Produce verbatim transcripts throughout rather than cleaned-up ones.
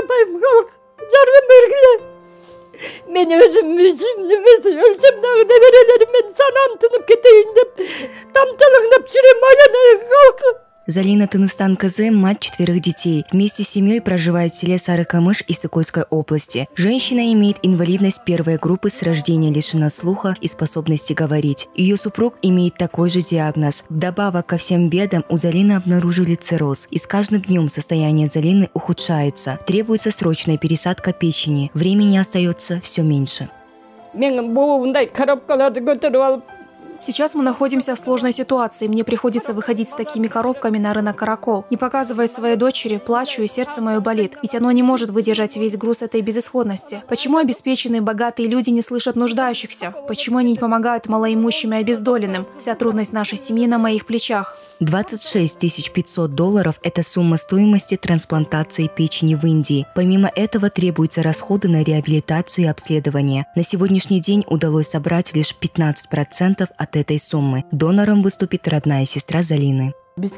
yapayım kalk. Yardım bergile. Ben özüm müzüm ölçüm dağına verelerim ben sana antınıp кетейін деп. Там талыңдап жүрем айланайын kalk. Залина Тыныстан-Кызы – мать четверых детей. Вместе с семьей проживает в селе Сары-Камыш Иссыкульской области. Женщина имеет инвалидность первой группы, с рождения лишена слуха и способности говорить. Ее супруг имеет такой же диагноз. Вдобавок ко всем бедам у Залины обнаружили цирроз. И с каждым днем состояние Залины ухудшается. Требуется срочная пересадка печени. Времени остается все меньше. Сейчас мы находимся в сложной ситуации. Мне приходится выходить с такими коробками на рынок Каракол. Не показывая своей дочери, плачу, и сердце мое болит. Ведь оно не может выдержать весь груз этой безысходности. Почему обеспеченные, богатые люди не слышат нуждающихся? Почему они не помогают малоимущим и обездоленным? Вся трудность нашей семьи на моих плечах. двадцать шесть тысяч пятьсот долларов – это сумма стоимости трансплантации печени в Индии. Помимо этого требуются расходы на реабилитацию и обследование. На сегодняшний день удалось собрать лишь пятнадцать процентов от этой суммы. Донором выступит родная сестра Залины.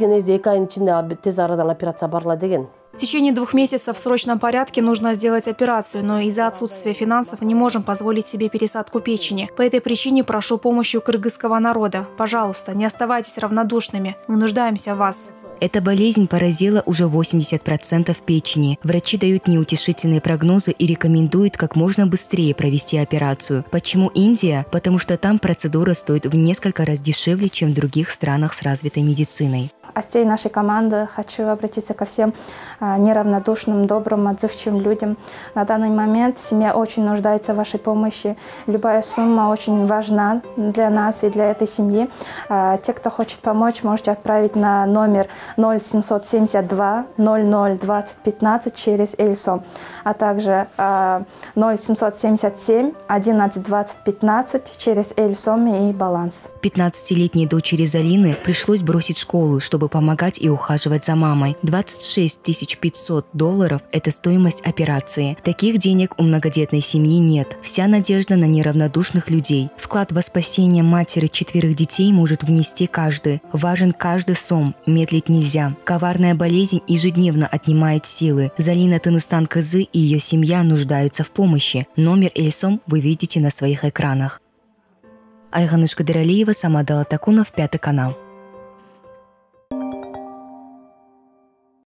В течение двух месяцев в срочном порядке нужно сделать операцию, но из-за отсутствия финансов не можем позволить себе пересадку печени. По этой причине прошу помощи у кыргызского народа. Пожалуйста, не оставайтесь равнодушными. Мы нуждаемся в вас. Эта болезнь поразила уже восемьдесят процентов печени. Врачи дают неутешительные прогнозы и рекомендуют как можно быстрее провести операцию. Почему Индия? Потому что там процедура стоит в несколько раз дешевле, чем в других странах с развитой медициной. От всей нашей команды хочу обратиться ко всем неравнодушным, добрым, отзывчивым людям. На данный момент семья очень нуждается в вашей помощи. Любая сумма очень важна для нас и для этой семьи. Те, кто хочет помочь, можете отправить на номер ноль семьсот семьдесят два ноль ноль двадцать пятнадцать через Эльсом, а также ноль семьсот семьдесят семь одиннадцать двадцать пятнадцать через Эльсом и Баланс. пятнадцатилетней дочери Залины пришлось бросить школу, чтобы помогать и ухаживать за мамой. двадцать шесть тысяч пятьсот долларов – это стоимость операции. Таких денег у многодетной семьи нет. Вся надежда на неравнодушных людей. Вклад во спасение матери четверых детей может внести каждый. Важен каждый сом. Медлить нельзя. Коварная болезнь ежедневно отнимает силы. Залина Тыныстан-Кызы и ее семья нуждаются в помощи. Номер Эльсом вы видите на своих экранах. Айгануш Кадыралиева, Самат Алатакунов, Пятый канал.